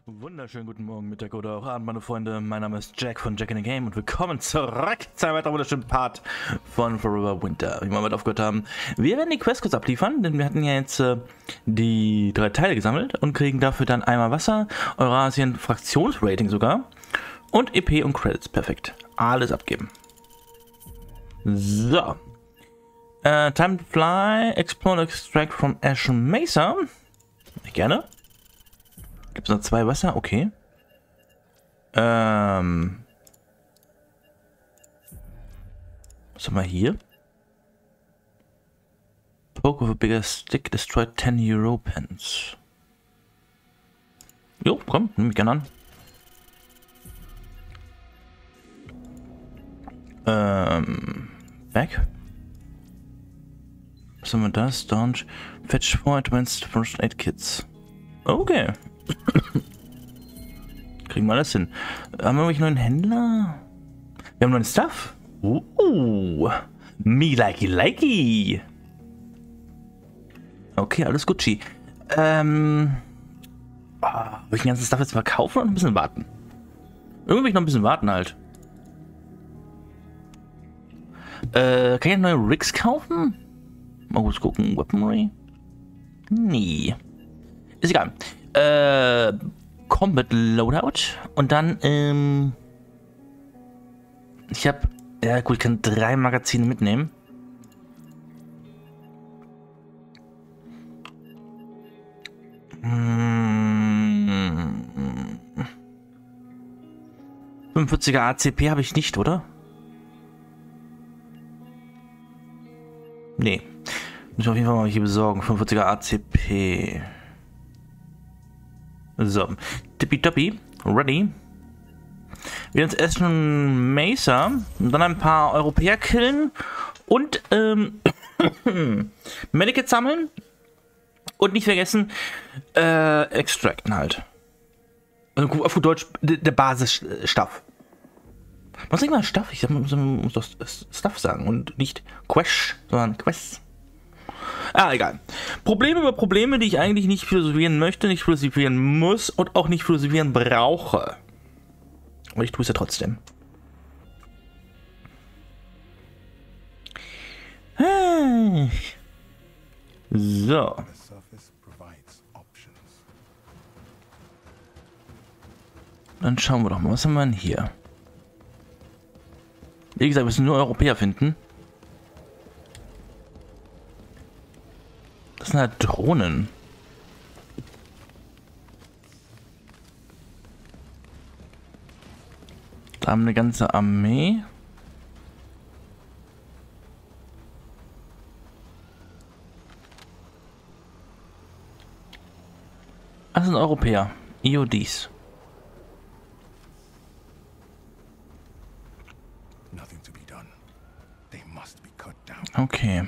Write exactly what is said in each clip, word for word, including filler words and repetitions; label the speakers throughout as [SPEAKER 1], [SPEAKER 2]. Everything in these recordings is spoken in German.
[SPEAKER 1] Wunderschönen guten Morgen, Mittag oder auch Abend, meine Freunde. Mein Name ist Jack von Jack in the Game und willkommen zurück zu einem weiteren wunderschönen Part von Forever Winter. Wie wir mal aufgehört haben, wir werden die Quest kurz abliefern, denn wir hatten ja jetzt äh, die drei Teile gesammelt und kriegen dafür dann einmal Wasser, Eurasien, Fraktionsrating sogar und E P und Credits. Perfekt. Alles abgeben. So. Äh, time to fly, explore, extract from Ashen Mesa. Gerne. Gibt es noch zwei Wasser? Okay. Ähm. Was haben wir hier? Poke with a bigger stick destroyed ten Euro pence. Jo, komm, nimm mich gerne an. Ähm. Back. Was haben wir da? Staunch. Fetch four advanced first aid kits. Okay. Kriegen wir alles hin. Haben wir irgendwelche neuen Händler? Wir haben neuen Stuff. Uh, me likey likey. Okay, alles Gucci. Ähm. Oh, will ich den ganzen Stuff jetzt verkaufen oder ein bisschen warten? Irgendwie will ich noch ein bisschen warten halt. Äh, kann ich neue Rigs kaufen? Mal kurz gucken. Weaponry? Nee. Ist egal. Äh, Combat Loadout. Und dann, ähm... ich hab... Ja gut, ich kann drei Magazine mitnehmen. Hm. fünfundvierziger A C P habe ich nicht, oder? Nee. Muss ich auf jeden Fall mal hier besorgen. fünfundvierziger A C P. So. Tippitoppi. Ready. Wir uns Ashen Mesa. Und dann ein paar Europäer killen. Und, ähm, Medikits sammeln. Und nicht vergessen, äh, extracten halt. Also auf gut Deutsch, der Basisstuff. Was sag ich mal Stuff? Ich muss doch Stuff sagen und nicht Quest, sondern Quest. Ah, egal. Probleme über Probleme, die ich eigentlich nicht philosophieren möchte, nicht philosophieren muss und auch nicht philosophieren brauche. Aber ich tue es ja trotzdem. So. Dann schauen wir doch mal, was haben wir denn hier? Wie gesagt, wir müssen nur Europäer finden. Das sind halt Drohnen. Da haben wir eine ganze Armee. Das sind Europäer. E O Ds. Okay.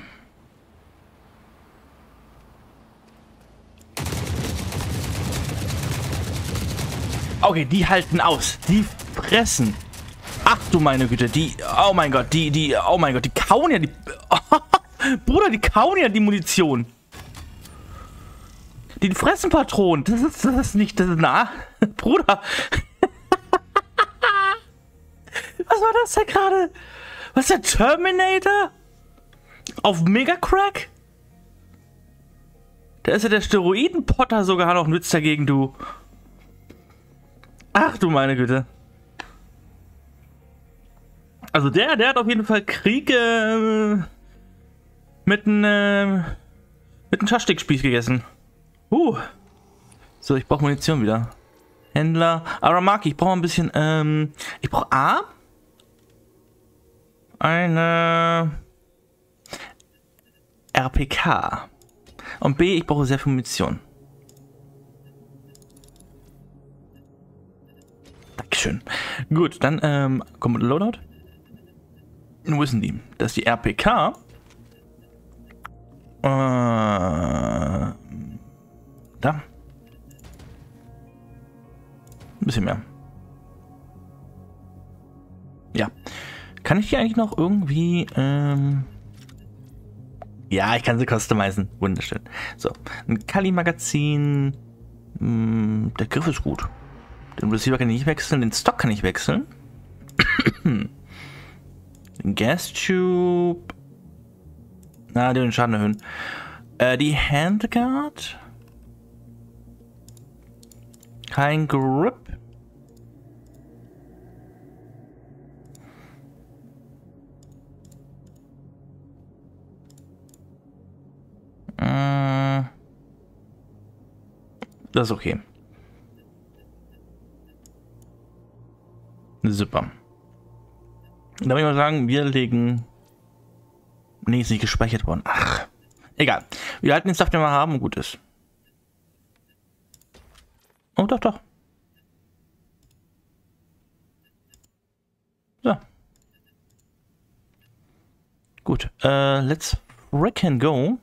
[SPEAKER 1] Okay, die halten aus. Die fressen. Ach du meine Güte, die... Oh mein Gott, die... die oh mein Gott, die kauen ja die... Oh, Bruder, die kauen ja die Munition. Die fressen Patronen. Das ist, das ist nicht... Das ist nah. Bruder. Was war das denn gerade? Was ist der Terminator? Auf Mega-Crack? Da ist ja der Steroiden-Potter sogar noch ein Witz dagegen, du. Ach du meine Güte. Also der, der hat auf jeden Fall Krieg äh, mit einem äh, mit einem Schaschlikspieß gegessen. Uh. So, ich brauche Munition wieder. Händler. Aramaki, ich brauche ein bisschen, ähm, ich brauche A. Eine R P K. Und B, ich brauche sehr viel Munition. Dankeschön. Gut, dann, ähm, kommt Loadout. Wo ist denn die? Das ist die R P K. Äh, da. Ein bisschen mehr. Ja. Kann ich die eigentlich noch irgendwie, ähm... ja, ich kann sie customizen. Wunderschön. So, ein Kali-Magazin. Der Griff ist gut. Den Receiver kann ich nicht wechseln, den Stock kann ich wechseln. Den Gas Tube. Na, den Schaden erhöhen. Äh, die Handguard. Kein Grip. Äh, das ist okay. Super. Dann würde ich mal sagen, wir legen... Nee, ist nicht gespeichert worden. Ach, egal. Wir halten den Stuff, den wir haben und gut ist. Oh, doch, doch. So. Gut. Äh, let's frickin' go.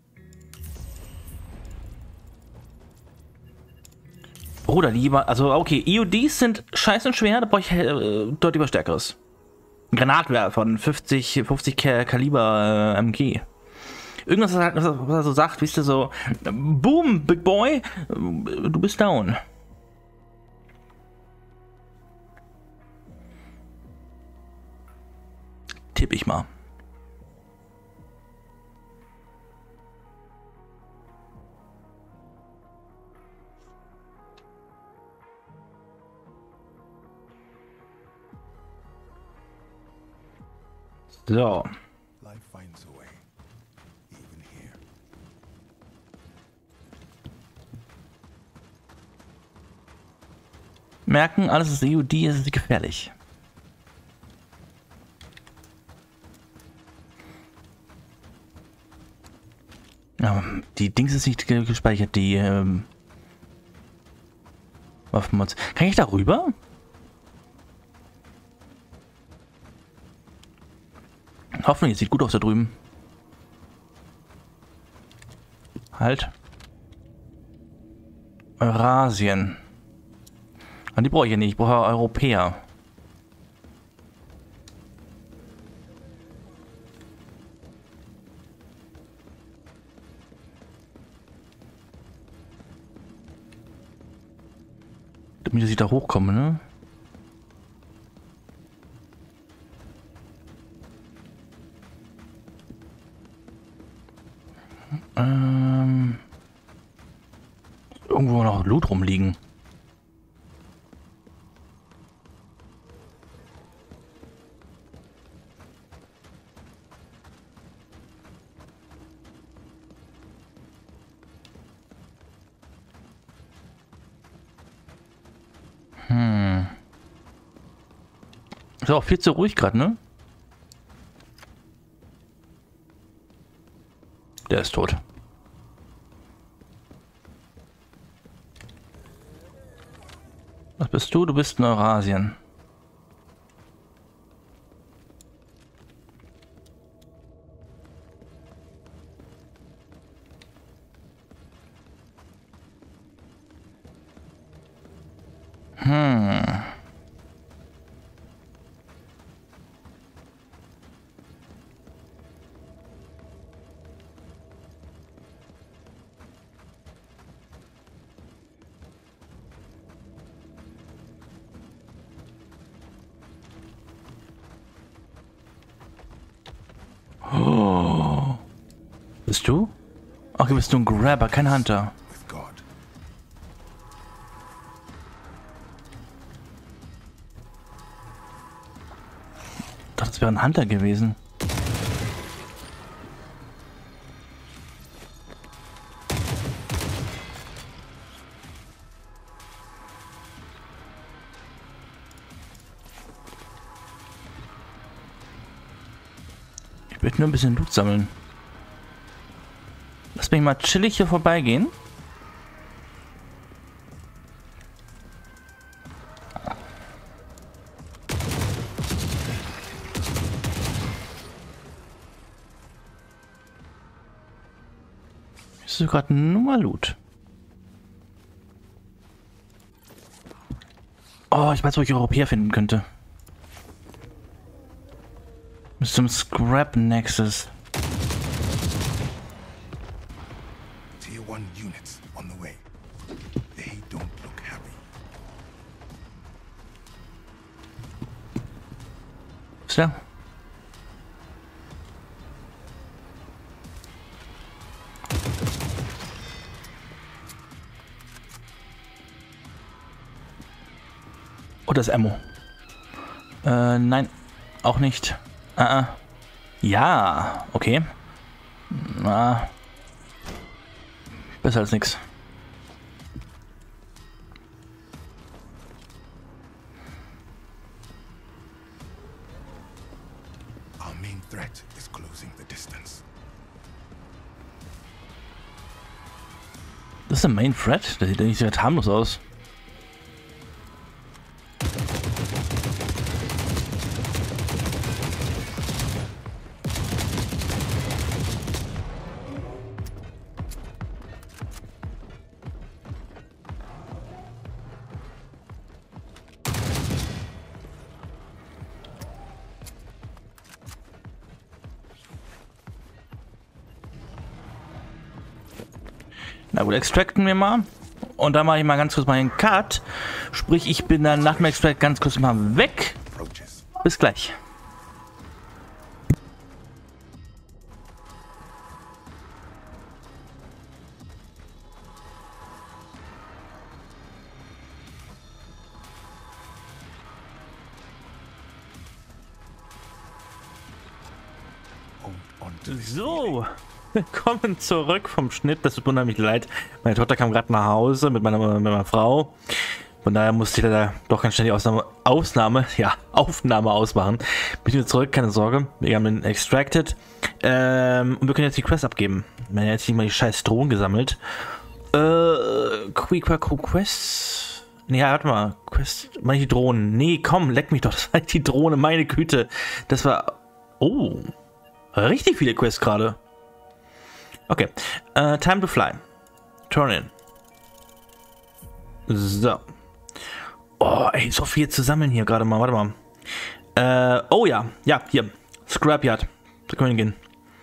[SPEAKER 1] Bruder, lieber, also okay, E O Ds sind scheiße und schwer, da brauche ich äh, deutlich was Stärkeres. Granatwerfer von fünfzig, fünfzig Kaliber äh, M G. Irgendwas, was, was er so sagt, wisst ihr, so, boom, Big Boy, du bist down. Tipp ich mal. So. Merken, alles ist E O D, ist gefährlich. Ja, die Dings ist nicht gespeichert, die ähm, Waffenmods. Kann ich da rüber? Hoffentlich, sieht gut aus da drüben. Halt. Eurasien. Und die brauche ich ja nicht, ich brauche Europäer. Damit ich da hochkomme, ne? Ähm, irgendwo noch Loot rumliegen. Hm. Ist auch viel zu ruhig gerade, ne? Der ist tot. Was bist du? Du bist in Eurasien. Hm. Oh. Bist du? Okay, bist du ein Grabber, kein Hunter. Ich dachte, das wäre ein Hunter gewesen. Ich möchte nur ein bisschen Loot sammeln. Lass mich mal chillig hier vorbeigehen. Ist gerade nur mal Loot. Oh, ich weiß, wo ich Europäer finden könnte. Bis zum Scrap Nexus.
[SPEAKER 2] Tier one units on the way. They don't look happy.
[SPEAKER 1] ist der? Oh, das ist Ammo. Äh, nein. Auch nicht. Uh, uh. Ja, okay. Na. Besser als nix.
[SPEAKER 2] Our main threat is closing the distance.
[SPEAKER 1] Das ist der Main Threat? Das sieht ja nicht so harmlos aus. Na gut, extracten wir mal. Und dann mache ich mal ganz kurz meinen Cut. Sprich, ich bin dann nach dem Extract ganz kurz mal weg. Bis gleich. So. Willkommen zurück vom Schnitt. Das tut mir unheimlich leid. Meine Tochter kam gerade nach Hause mit meiner, mit meiner Frau. Von daher musste ich da doch ganz schnell die Ausnahme, Ausnahme, ja, Aufnahme ausmachen. Bin wieder zurück, keine Sorge. Wir haben den extracted. Ähm, und wir können jetzt die Quest abgeben. Wir haben jetzt nicht mal die scheiß Drohnen gesammelt. Äh, Quick Quest. Nee, ja, warte mal. Quest, meine die Drohnen. Nee, komm, leck mich doch. Das war die Drohne, meine Güte. Das war. Oh. Richtig viele Quests gerade. Okay. Uh, time to fly. Turn in. So. Oh, ey, so viel zu sammeln hier gerade mal. Warte mal. Äh, oh ja. Ja, hier. Scrapyard. Da können wir hingehen.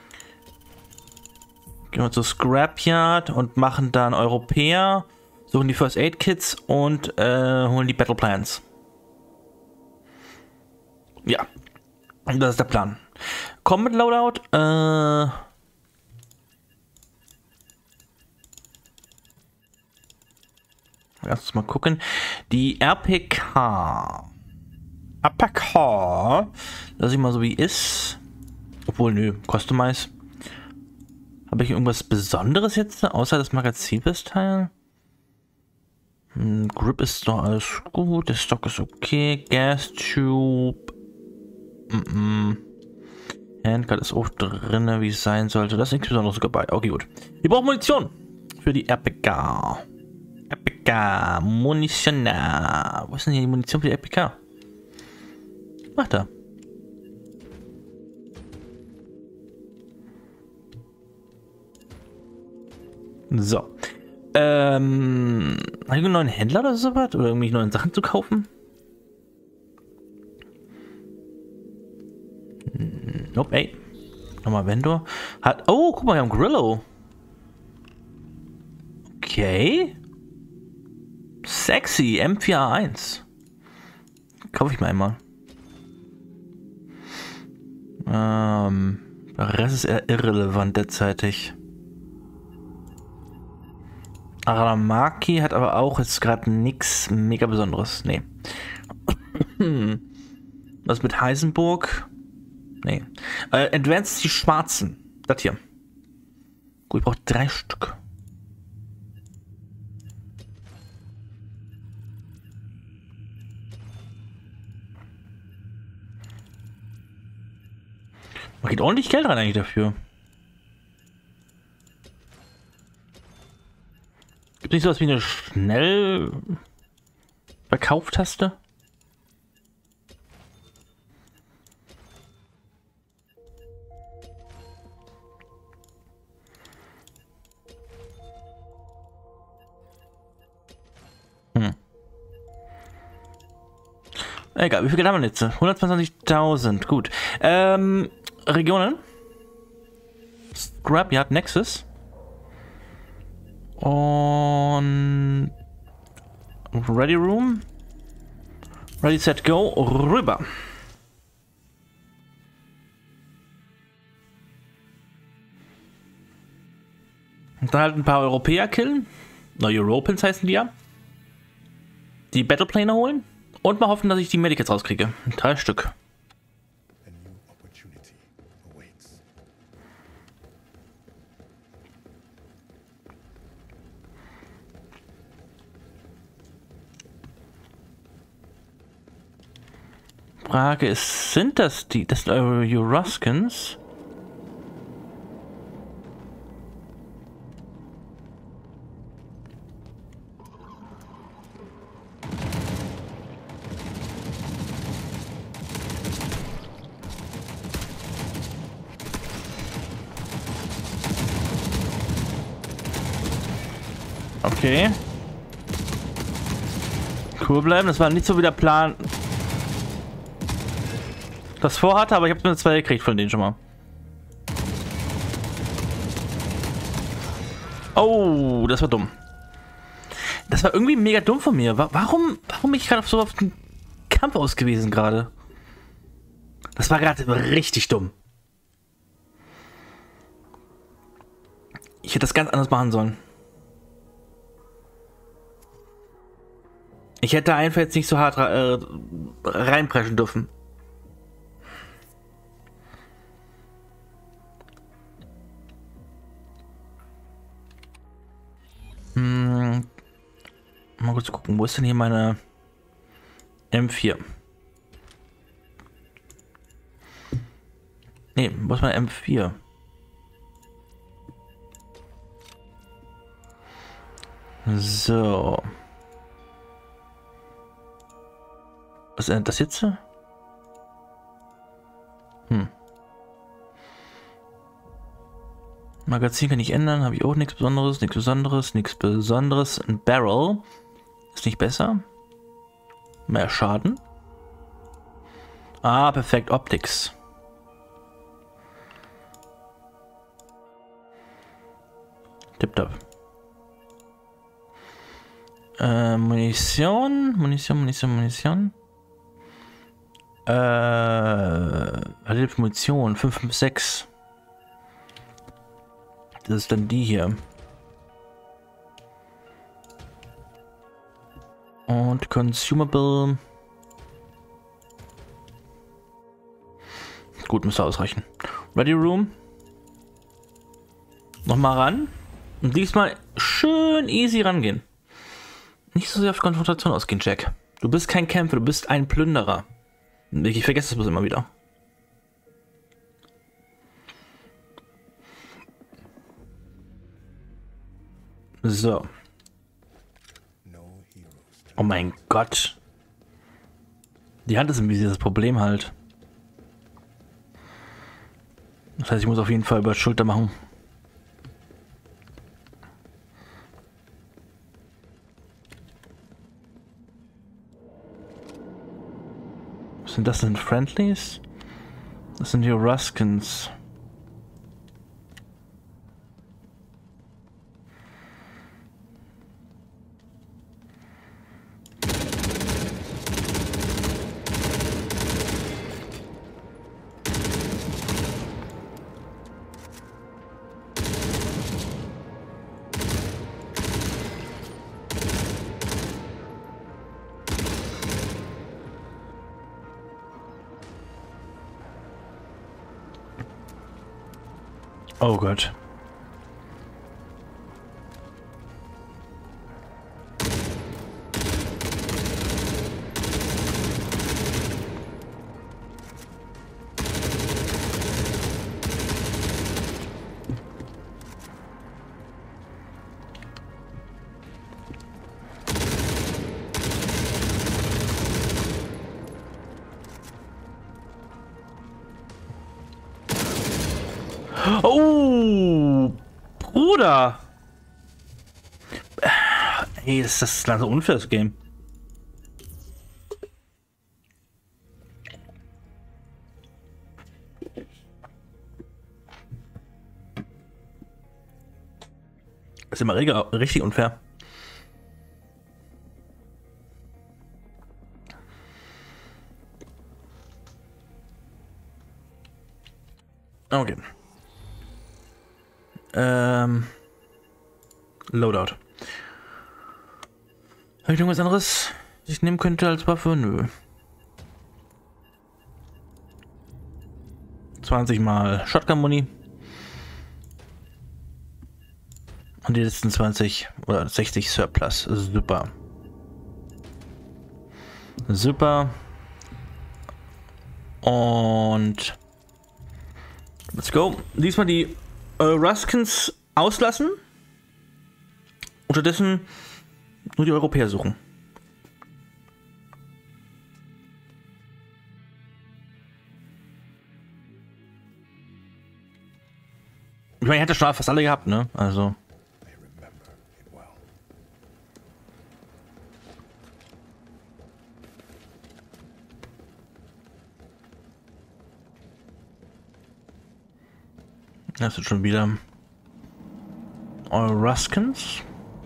[SPEAKER 1] Gehen wir zur Scrapyard und machen dann Europäer. Suchen die First Aid Kits und äh, holen die Battle Plans. Ja. Das ist der Plan. Combat Loadout. Äh. Lass uns mal gucken. Die R P K. R P K. Lass ich mal so wie ist. Obwohl, nö. Customize. Habe ich irgendwas Besonderes jetzt? Außer das Magazin-Teil? Hm, Grip ist doch alles gut. Der Stock ist okay. Gas Tube. Mm -mm. Handguard ist auch drin, wie es sein sollte. Das ist nichts Besonderes dabei. Okay, gut. Wir brauchen Munition für die R P K. R P K. Munition. Wo ist denn hier die Munition für die R P K? Ach, da. So. Ähm. Habe ich einen neuen Händler oder sowas? Oder irgendwie neue Sachen zu kaufen? Nope, ey. Nochmal Vendor. Hat. Oh, guck mal, wir haben Grillo. Okay. Sexy. M vier A eins. Kaufe ich mal einmal. Ähm. Der Rest ist eher irrelevant derzeitig. Aramaki hat aber auch jetzt gerade nichts mega Besonderes. Nee. Was mit Heisenburg? Nee. Äh, Advanced die Schwarzen. Das hier. Gut, ich brauche drei Stück. Man geht ordentlich Geld rein eigentlich dafür. Gibt es nicht sowas wie eine schnell Verkauftaste? Hm. Egal, wie viel Geld haben wir jetzt? hundertzweiundzwanzigtausend, gut. Ähm, Regionen. Scrapyard Nexus. Und Ready Room. Ready, set, go. Rüber. Dann halt ein paar Europäer killen. Na, Europeans heißen die ja. Die Battleplaner holen. Und mal hoffen, dass ich die Medikits rauskriege. Drei Stück.
[SPEAKER 2] A new opportunity awaits.
[SPEAKER 1] Frage ist, sind das die, das sind eure Eruskans? Okay. Cool bleiben, das war nicht so wie der Plan. Das vorhatte, aber ich habe nur zwei gekriegt von denen schon mal. Oh, das war dumm. Das war irgendwie mega dumm von mir. Warum, warum bin ich gerade so auf den Kampf ausgewiesen gerade? Das war gerade richtig dumm. Ich hätte das ganz anders machen sollen. Ich hätte einfach jetzt nicht so hart äh, reinpreschen dürfen. Hm. Mal kurz gucken, wo ist denn hier meine M vier? Ne, wo ist meine M vier? So. Was ist das jetzt? Hm. Magazin kann ich ändern, habe ich auch nichts Besonderes, nichts Besonderes, nichts Besonderes. Ein Barrel ist nicht besser. Mehr Schaden. Ah, perfekt, Optics. Tipptopp. Äh, Munition, Munition, Munition, Munition. Äh, was Munition? fünf fünf sechs. Das ist dann die hier. Und Consumable. Gut, müsste ausreichen. Ready Room. Nochmal ran. Und diesmal schön easy rangehen. Nicht so sehr auf Konfrontation ausgehen, Jack. Du bist kein Kämpfer, du bist ein Plünderer. Ich vergesse das bloß immer wieder. So. Oh mein Gott. Die Hand ist ein bisschen das Problem halt. Das heißt, ich muss auf jeden Fall über die Schulter machen. Was sind das denn? Friendlies? Das sind die Ruskans. Oh Gott. Oh, Bruder. Ey, ist das so unfair, das Game. Das ist immer richtig unfair. Okay. Ähm. Loadout. Habe ich irgendwas anderes, was ich nehmen könnte als Waffe? Nö. zwanzig mal Shotgun-Muni. Und die letzten zwanzig oder sechzig Surplus. Super. Super. Und let's go. Diesmal die äh, Ruskins auslassen. Unterdessen nur die Europäer suchen. Ich meine, ich hätte schon fast alle gehabt, ne? Also.
[SPEAKER 2] I remember it well.
[SPEAKER 1] Das ist schon wieder eure Ruskins.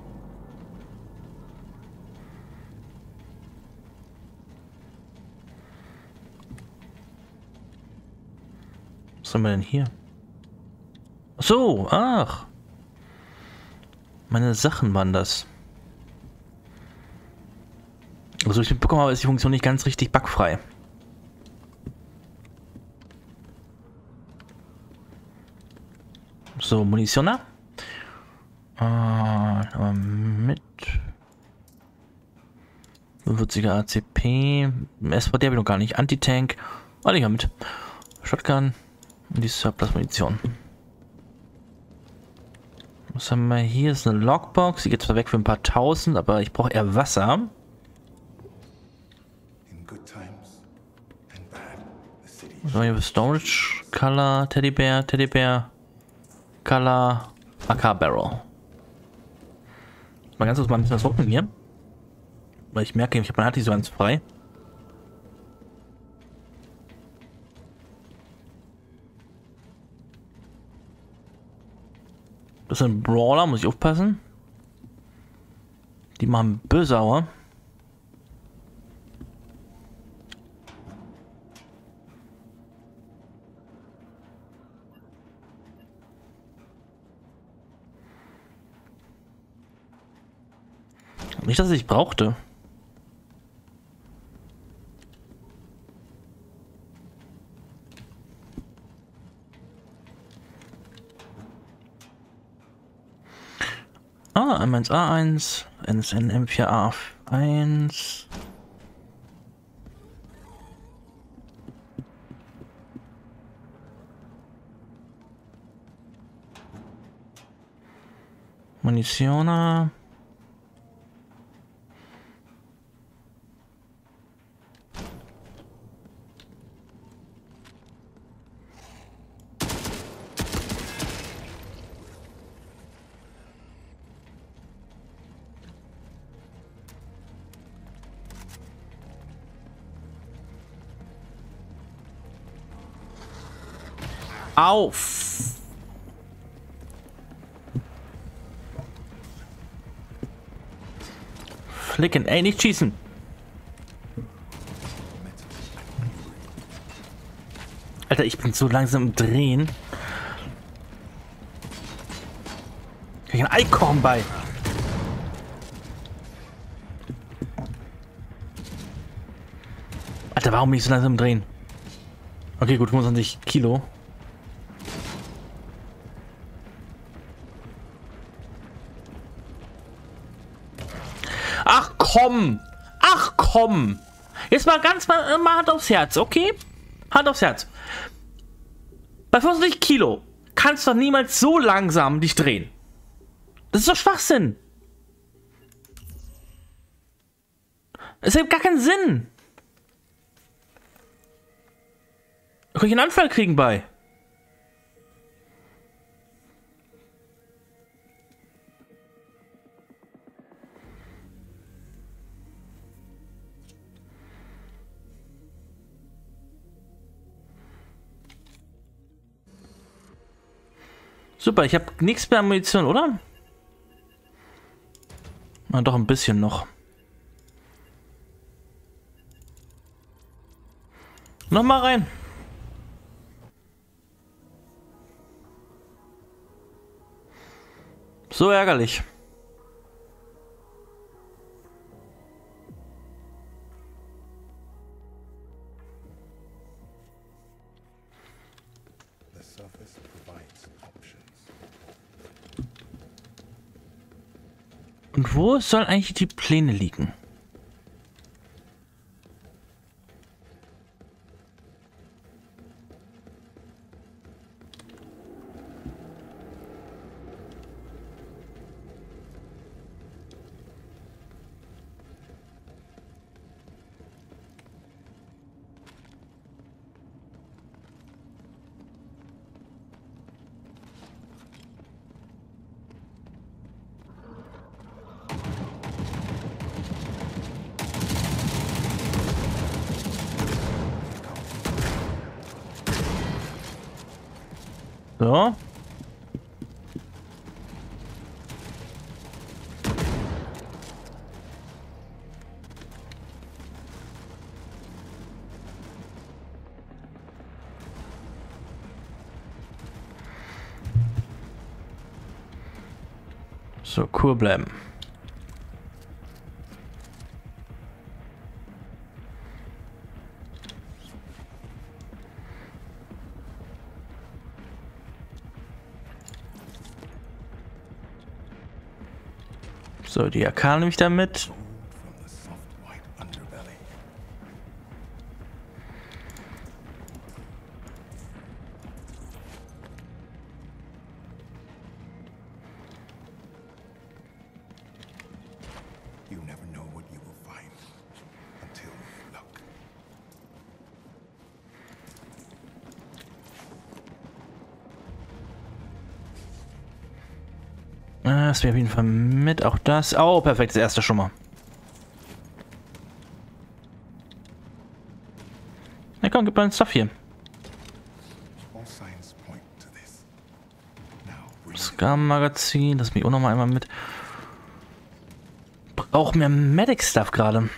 [SPEAKER 1] Was haben wir denn hier? Ach so, ach. Meine Sachen waren das. Also ich mitbekommen habe, ist die Funktion nicht ganz richtig bugfrei. So, Munition da. Äh, aber mit fünfundvierziger A C P. S V D habe ich noch gar nicht. Anti-Tank. Oh, ich habe mit. Shotgun. Und die Surplus-Munition. Was haben wir hier? Ist eine Logbox. Die geht zwar weg für ein paar tausend, aber ich brauche eher Wasser.
[SPEAKER 2] In good times and bad, the city
[SPEAKER 1] Was haben wir hier? Storage, Color, Teddybär, Teddybär, Color, A K Barrel. Mal ganz kurz mal ein bisschen was gucken hier. Weil ich merke, ich habe meine Hand nicht so ganz frei. Das sind Brawler, muss ich aufpassen. Die machen bösauer. Nicht, dass ich brauchte. Ah, M eins A eins, N S N M vier A eins. Munitioner. Auf! Flicken, ey, nicht schießen! Alter, ich bin so langsam im Drehen. Kann ich ein Eikorn bei? Alter, warum bin ich so langsam im Drehen? Okay, gut, fünfundzwanzig Kilo. Ach komm! Ach komm! Jetzt mal ganz mal, mal Hand aufs Herz, okay? Hand aufs Herz. Bei fünfundzwanzig Kilo kannst du doch niemals so langsam dich drehen. Das ist doch Schwachsinn. Es ergibt gar keinen Sinn. Da kann ich einen Anfall kriegen bei. Super, ich habe nichts mehr an Munition, oder? Na doch, ein bisschen noch. Noch mal rein. So ärgerlich.
[SPEAKER 2] This provides options.
[SPEAKER 1] Und wo sollen eigentlich die Pläne liegen? So. So, cool bleiben. So, die A K nehme ich da mit.
[SPEAKER 2] From the soft white underbelly. You never know what you will find until you look.
[SPEAKER 1] Das wäre auf jeden Fall mit. Auch das. Oh, perfekt. Das erste schon mal. Na komm, gib mal ein Stuff hier.
[SPEAKER 2] All signs point to this. Now bring it.
[SPEAKER 1] Scar-Magazin. Lass mich auch noch mal einmal mit. Brauch mehr Medic-Stuff gerade.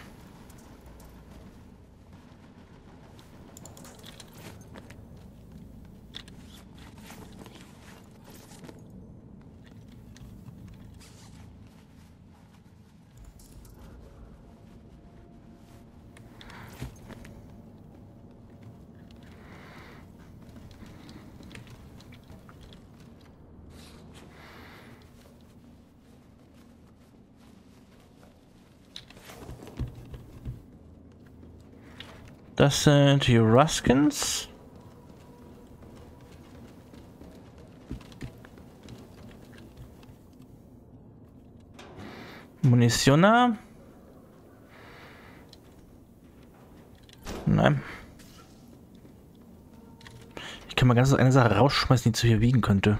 [SPEAKER 1] Das sind die Ruskins. Munitioner. Nein. Ich kann mal ganz eine Sache rausschmeißen, die zu viel wiegen könnte.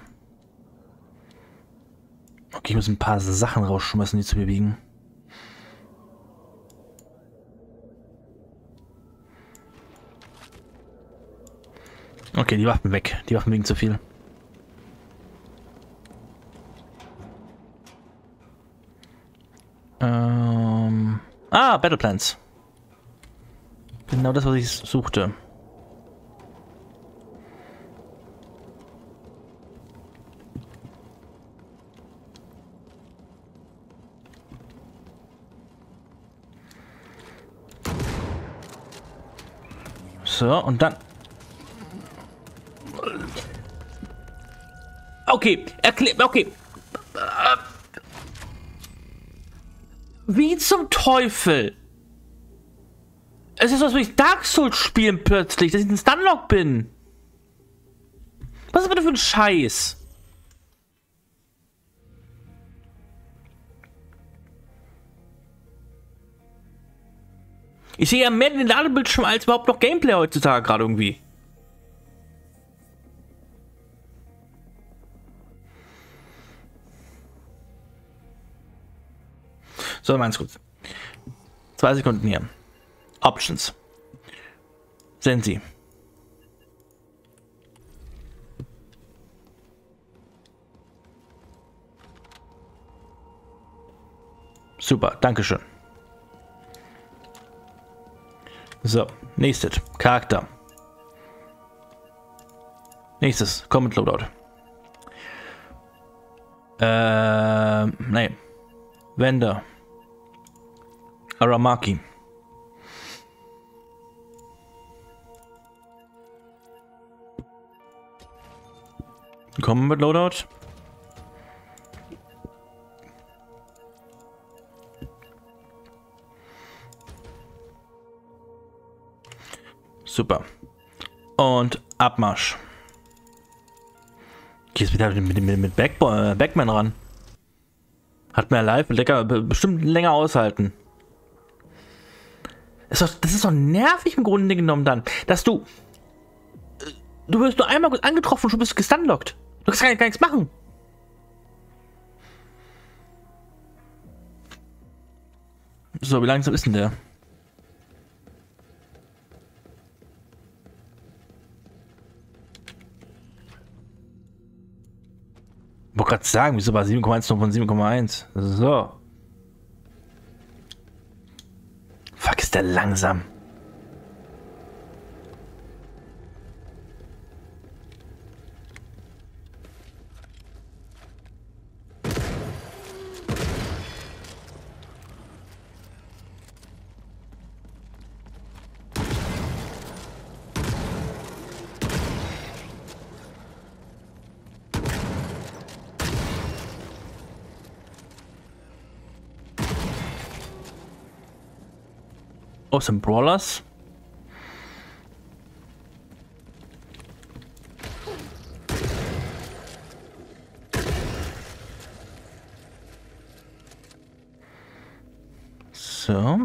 [SPEAKER 1] Okay, ich muss ein paar Sachen rausschmeißen, die zu viel wiegen. Okay, die Waffen weg. Die Waffen wiegen zu viel. Ähm. Ah, Battle Plans. Genau das, was ich suchte. So, und dann... Okay, erklär... Okay. Wie zum Teufel? Es ist so, als würde ich Dark Souls spielen plötzlich, dass ich ein Stunlock bin. Was ist bitte für ein Scheiß? Ich sehe ja mehr den Ladebildschirm als überhaupt noch Gameplay heutzutage gerade irgendwie. So, mal ganz kurz. Zwei Sekunden hier. Options. Sensi. Super, dankeschön. So, nächstes. Charakter. Nächstes. Comment Loadout. Äh, nee. Vendor. Aramaki. Kommen mit Loadout. Super. Und Abmarsch. Gehst wieder mit, mit, mit Back, äh, Backman ran. Hat mehr Life, lecker, bestimmt länger aushalten. Das ist, doch, das ist doch nervig im Grunde genommen dann, dass du... Du wirst nur einmal gut angetroffen und schon bist du gestunlockt. Du kannst gar, gar nichts machen. So, wie langsam ist denn der? Ich wollte gerade sagen, wieso war sieben Komma eins noch von sieben Komma eins? So. Fuck, ist der langsam. Oh, sind Brawlers? So.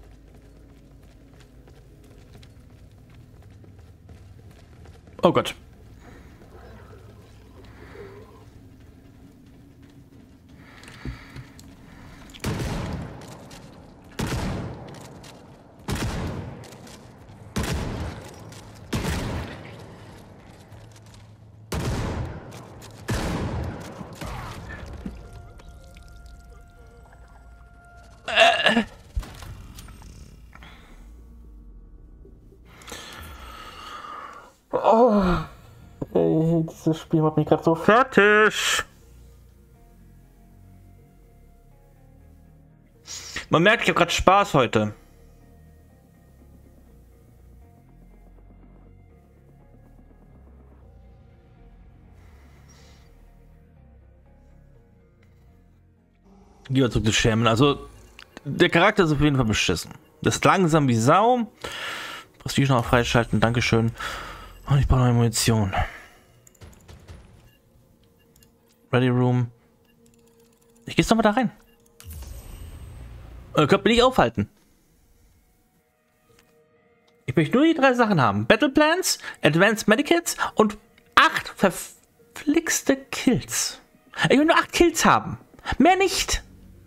[SPEAKER 1] Oh Gott. Oh, ey, dieses Spiel macht mich gerade so fertig. Man merkt, ich habe gerade Spaß heute. Gehen wir zurück zu Schämen. Also, der Charakter ist auf jeden Fall beschissen. Das ist langsam wie Sau. Prestige noch freischalten, dankeschön. Und ich brauche neue Munition. Ready Room. Ich gehe jetzt nochmal da rein. Ihr könnt mich nicht aufhalten. Ich möchte nur die drei Sachen haben. Battle Plans, Advanced Medikits und acht verflixte Kills. Ich will nur acht Kills haben. Mehr nicht.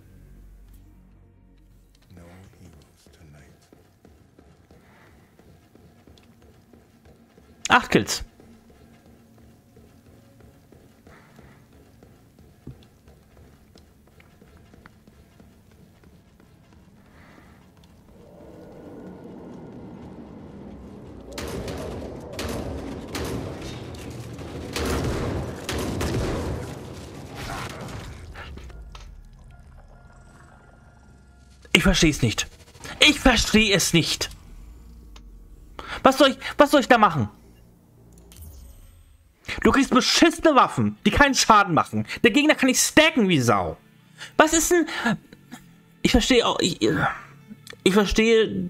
[SPEAKER 1] Acht Kills. Ich verstehe es nicht. Ich verstehe es nicht. Was soll ich, was soll ich da machen? Du kriegst beschissene Waffen, die keinen Schaden machen. Der Gegner kann nicht stacken wie Sau. Was ist denn... Ich verstehe auch... Ich, ich verstehe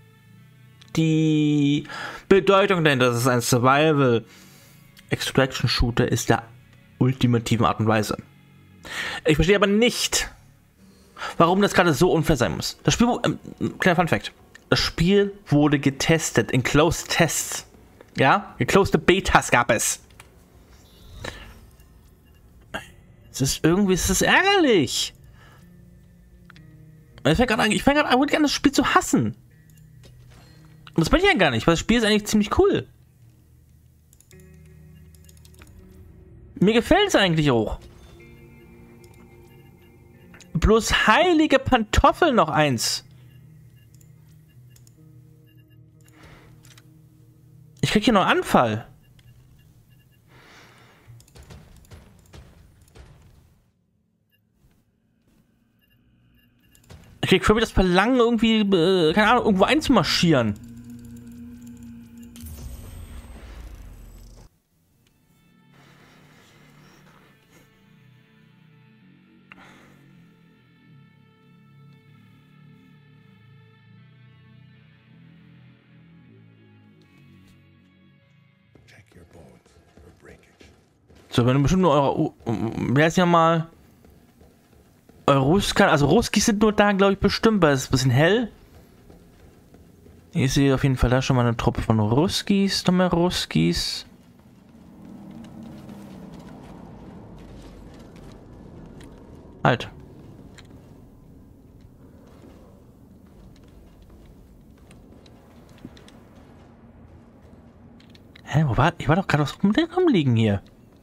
[SPEAKER 1] die Bedeutung dahinter, dass es ein Survival-Extraction-Shooter ist der ultimativen Art und Weise. Ich verstehe aber nicht, warum das gerade so unfair sein muss. Das Spiel... Ähm, kleiner Fun-Fact. Das Spiel wurde getestet in Closed Tests. Ja? Geclosed Betas gab es. Es ist irgendwie, es ist ärgerlich. Ich fange gerade an, ich fange gerade an, das Spiel zu hassen. Und das bin ich ja gar nicht, weil das Spiel ist eigentlich ziemlich cool. Mir gefällt es eigentlich auch. Bloß heilige Pantoffel noch eins. Ich krieg hier noch einen Anfall. Ich krieg Kirby das Verlangen, irgendwie, äh, keine Ahnung, irgendwo einzumarschieren.
[SPEAKER 2] your bones for breakage.
[SPEAKER 1] So, wenn du bestimmt nur eure... Wer ist ja mal... Euruskan, also Ruskis sind nur da, glaube ich, bestimmt, weil es ist ein bisschen hell. Ich sehe auf jeden Fall da schon mal eine Truppe von Ruskis, noch mehr Ruskis. Halt. Hä, wo war... Ich war doch gerade was mit dem rumliegen hier.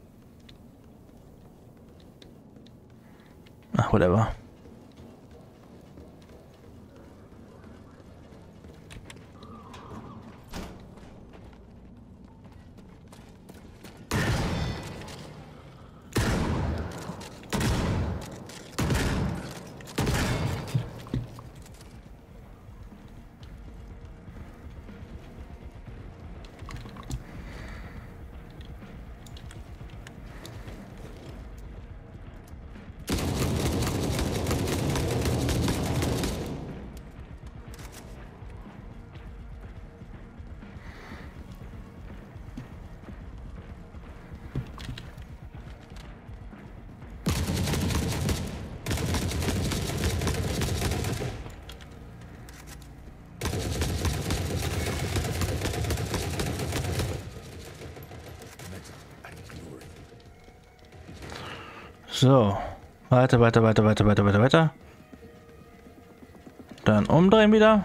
[SPEAKER 1] Ach, whatever. So. Weiter, weiter, weiter, weiter, weiter, weiter, weiter. Dann umdrehen wieder.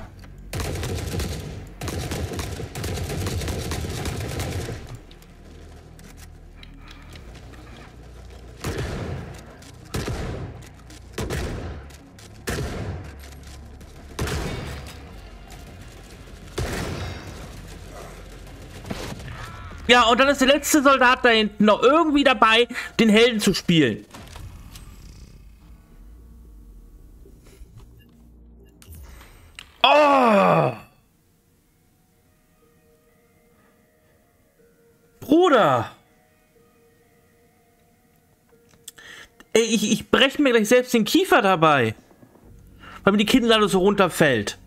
[SPEAKER 1] Ja, und dann ist der letzte Soldat da hinten noch irgendwie dabei, den Helden zu spielen. Oh! Bruder! Ey, ich, ich breche mir gleich selbst den Kiefer dabei. Weil mir die Kinnlade so runterfällt.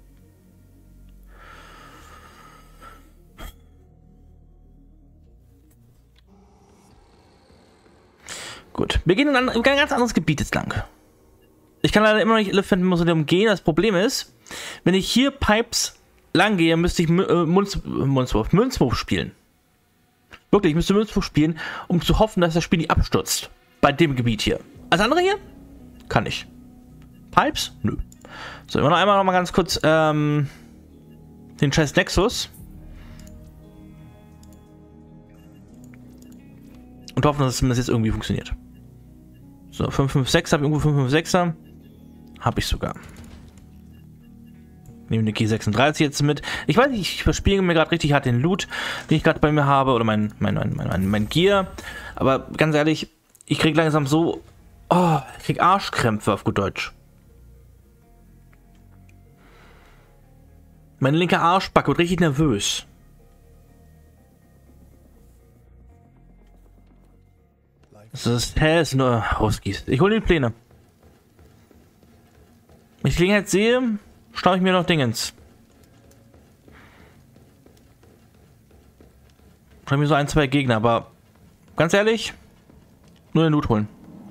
[SPEAKER 1] Gut, wir gehen in ein, in ein ganz anderes Gebiet jetzt lang. Ich kann leider immer noch nicht Elephant Mausoleum gehen. Das Problem ist, wenn ich hier Pipes lang gehe, müsste ich äh, Munz, Munzwurf, Münzwurf spielen. Wirklich, ich müsste Münzwurf spielen, um zu hoffen, dass das Spiel nicht abstürzt. Bei dem Gebiet hier. Alles andere hier? Kann ich. Pipes? Nö. So, immer noch einmal noch mal ganz kurz ähm, den scheiß Nexus. Und hoffen, dass das jetzt irgendwie funktioniert. So, fünf fünf sechs habe ich irgendwo fünf fünf sechser. Habe ich sogar. Nehme den Key sechsunddreißig jetzt mit. Ich weiß nicht, ich verspiele mir gerade richtig hart den Loot, den ich gerade bei mir habe. Oder mein, mein, mein, mein, mein Gear. Aber ganz ehrlich, ich krieg langsam so... Oh, ich krieg Arschkrämpfe auf gut Deutsch. Meine linke Arschbacke wird richtig nervös. Das ist, hä, ist nur Ruskis. Ich hole die Pläne. Wenn ich die Gelegenheit sehe, schnaue ich mir noch Dingens. Schnaue mir so ein, zwei Gegner, aber ganz ehrlich, nur den Loot holen.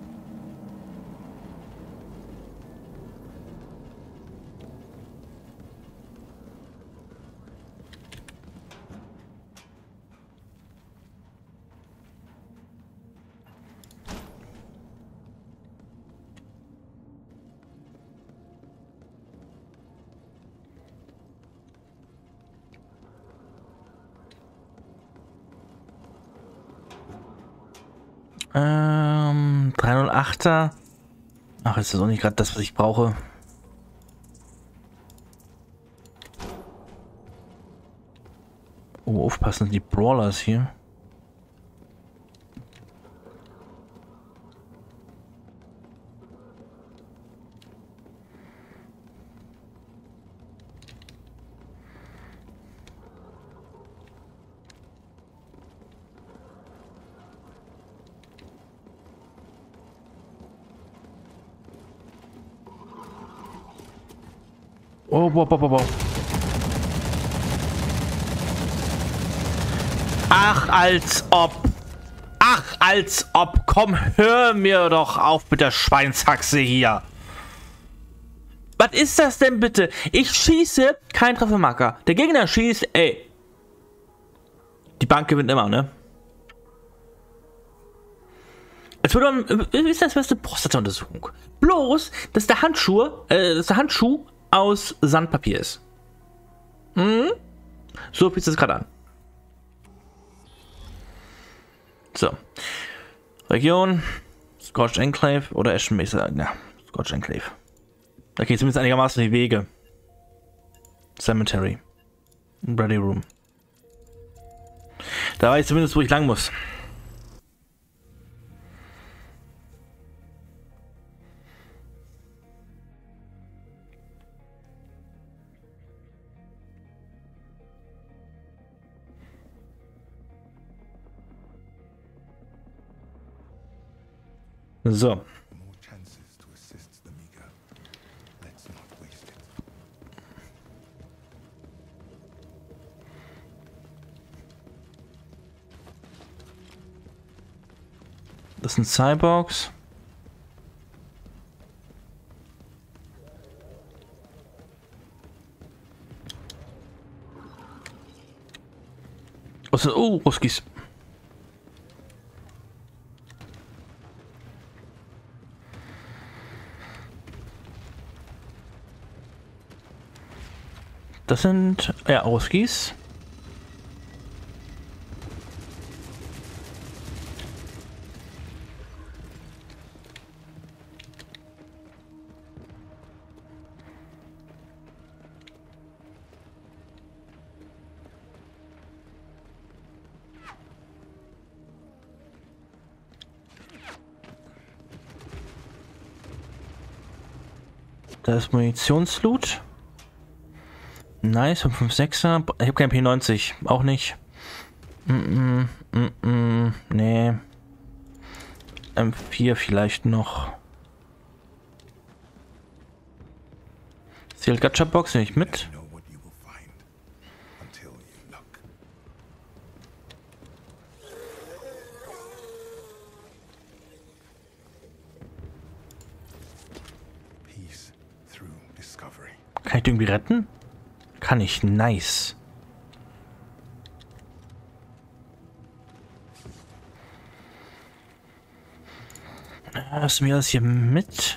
[SPEAKER 1] Ähm, dreihundertachter. Ach, ist das auch nicht gerade das, was ich brauche. Oh, aufpassen, die Brawlers hier. Oh, boah, boah, boah, boah. Ach, als ob. Ach, als ob. Komm, hör mir doch auf mit der Schweinshaxe hier. Was ist das denn bitte? Ich schieße, kein Treffermarker. Der Gegner schießt, ey. Die Bank gewinnt immer, ne? Es würde man, ist das beste Prostata-Untersuchung. Bloß, dass der Handschuh, äh, dass der Handschuh aus Sandpapier ist. Mhm. So fühlt es gerade an. So. Region, Scorched Enclave oder Ashen Mesa. Ja, Scorched Enclave. Okay, zumindest einigermaßen die Wege. Cemetery. Ready Room. Da weiß ich zumindest, wo ich lang muss. So.
[SPEAKER 2] More chances to assist the Miga. Let's not waste it.
[SPEAKER 1] Das sind Cyborgs. Was sind, oh, Ruskis. Das sind, ja, Ruskis. Da ist Munitionsloot. Nice, fünf fünf sechser. Ich habe kein P neunzig. Auch nicht. Mm -mm, mm -mm, nee. M vier vielleicht noch. Sealed Gacha Box nehme ich mit.
[SPEAKER 2] Know what you will find until you look. Peace through discovery.
[SPEAKER 1] Kann ich den irgendwie retten? Kann ich. Nice. Lass mir das hier mit.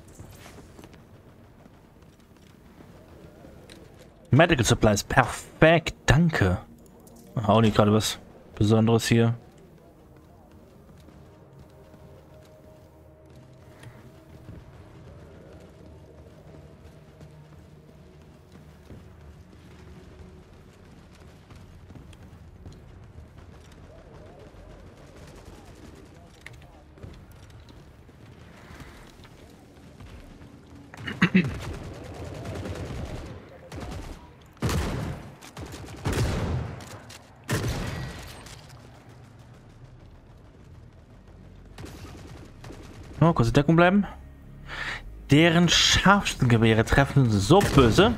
[SPEAKER 1] Medical Supplies. Perfekt. Danke. Auch nicht gerade was Besonderes hier. Oh, kurz in Deckung bleiben. Deren Scharfschützengewehre treffen so böse.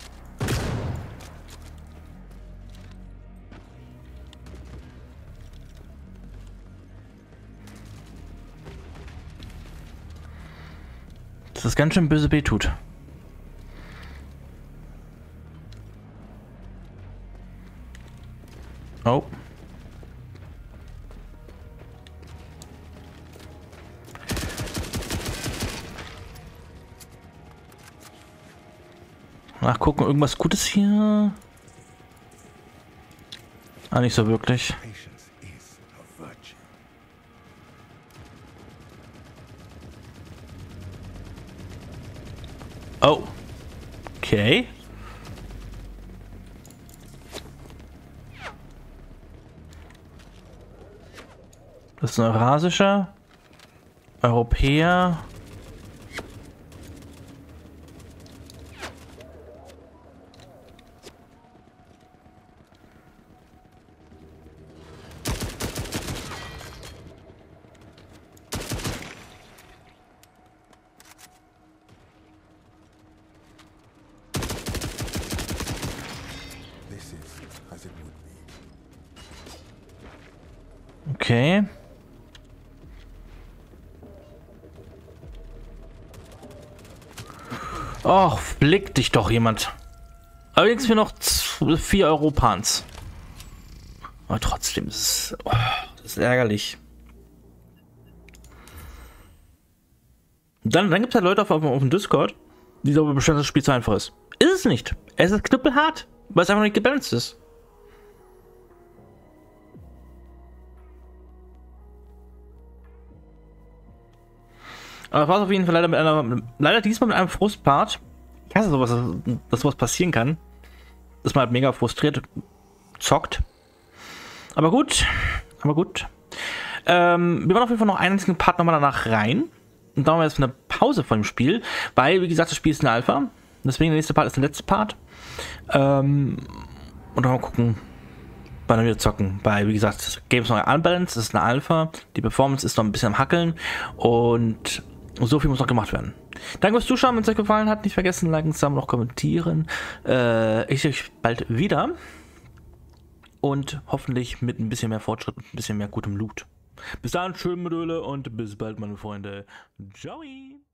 [SPEAKER 1] Dass das ganz schön böse weh tut. Oh. Nachgucken, irgendwas Gutes hier? Ah, nicht so wirklich.
[SPEAKER 2] Patience is a virtue.
[SPEAKER 1] Oh. Okay. Das ist ein eurasischer. Europäer.
[SPEAKER 2] This is as it would be.
[SPEAKER 1] Okay. Och, blick dich doch jemand. Aber jetzt mir noch vier Euro Pans. Aber trotzdem, das ist, oh, das ist ärgerlich. Dann, dann gibt es halt Leute auf, auf, auf dem Discord, die darüber bestimmt, dass das Spiel zu einfach ist. Ist es nicht. Es ist knüppelhart, weil es einfach nicht gebalanced ist. Aber das war auf jeden Fall leider mit einer, leider diesmal mit einem Frustpart. Ich hasse sowas, dass sowas passieren kann. Dass man halt mega frustriert zockt. Aber gut, aber gut. Ähm, wir waren auf jeden Fall noch einen einzigen Part nochmal danach rein. Und dann haben wir jetzt eine Pause von dem Spiel, weil, wie gesagt, das Spiel ist eine Alpha. Deswegen der nächste Part ist der letzte Part. Ähm, und dann mal gucken, wann wir wieder zocken. Weil, wie gesagt, das Game ist noch unbalanced, das ist eine Alpha. Die Performance ist noch ein bisschen am Hackeln. Und so viel muss noch gemacht werden. Danke fürs Zuschauen, wenn es euch gefallen hat. Nicht vergessen, liken, zusammen noch kommentieren. Äh, ich sehe euch bald wieder. Und hoffentlich mit ein bisschen mehr Fortschritt und ein bisschen mehr gutem Loot. Bis dahin, schön Module und bis bald, meine Freunde. Ciao!